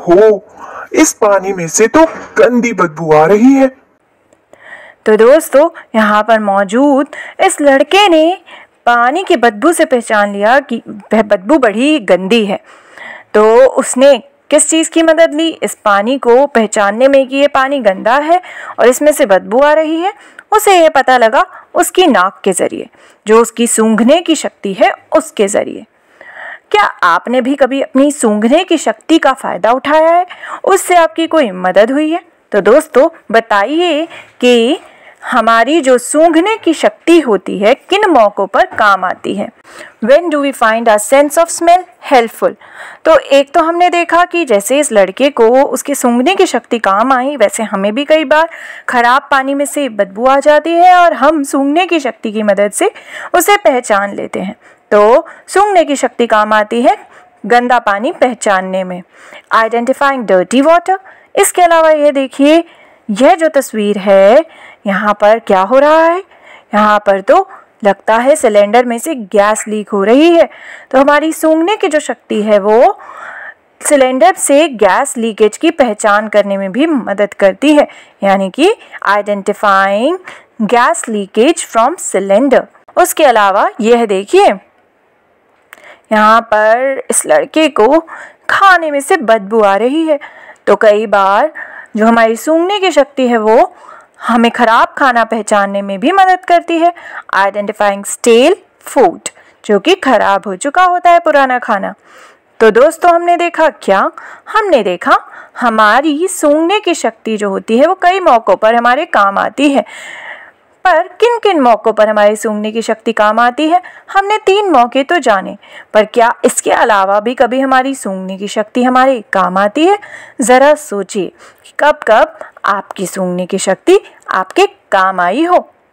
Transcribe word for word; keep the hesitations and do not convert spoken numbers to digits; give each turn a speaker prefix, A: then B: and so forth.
A: ओहो, इस पानी में से तो गंदी बदबू आ रही है।
B: तो दोस्तों, यहाँ पर मौजूद इस लड़के ने पानी की बदबू से पहचान लिया कि वह बदबू बड़ी गंदी है। तो उसने किस चीज़ की मदद ली इस पानी को पहचानने में कि ये पानी गंदा है और इसमें से बदबू आ रही है? उसे ये पता लगा उसकी नाक के ज़रिए, जो उसकी सूंघने की शक्ति है उसके ज़रिए। क्या आपने भी कभी अपनी सूंघने की शक्ति का फ़ायदा उठाया है? उससे आपकी कोई मदद हुई है? तो दोस्तों, बताइए कि हमारी जो सूंघने की शक्ति होती है किन मौक़ों पर काम आती है। When do we find our sense of smell helpful? तो एक तो हमने देखा कि जैसे इस लड़के को उसके सूंघने की शक्ति काम आई, वैसे हमें भी कई बार ख़राब पानी में से बदबू आ जाती है और हम सूंघने की शक्ति की मदद से उसे पहचान लेते हैं। तो सूंघने की शक्ति काम आती है गंदा पानी पहचानने में। Identifying dirty water. इसके अलावा ये देखिए, यह जो तस्वीर है यहाँ पर क्या हो रहा है? यहाँ पर तो लगता है सिलेंडर में से गैस लीक हो रही है। तो हमारी सूंघने की जो शक्ति है वो सिलेंडर से गैस लीकेज की पहचान करने में भी मदद करती है, यानी कि identifying gas leakage from cylinder. उसके अलावा यह देखिए, यहाँ पर इस लड़के को खाने में से बदबू आ रही है। तो कई बार जो हमारी सूंघने की शक्ति है वो हमें ख़राब खाना पहचानने में भी मदद करती है। आइडेंटिफाइंग स्टेल फूड, जो कि ख़राब हो चुका होता है पुराना खाना। तो दोस्तों, हमने देखा क्या? हमने देखा हमारी सूंघने की शक्ति जो होती है वो कई मौक़ों पर हमारे काम आती है। पर किन किन मौक़ों पर हमारी सूंघने की शक्ति काम आती है? हमने तीन मौके तो जाने, पर क्या इसके अलावा भी कभी हमारी सूंघने की शक्ति हमारे काम आती है? ज़रा सोचिए कब कब आपकी सूंघने की शक्ति आपके काम आई हो।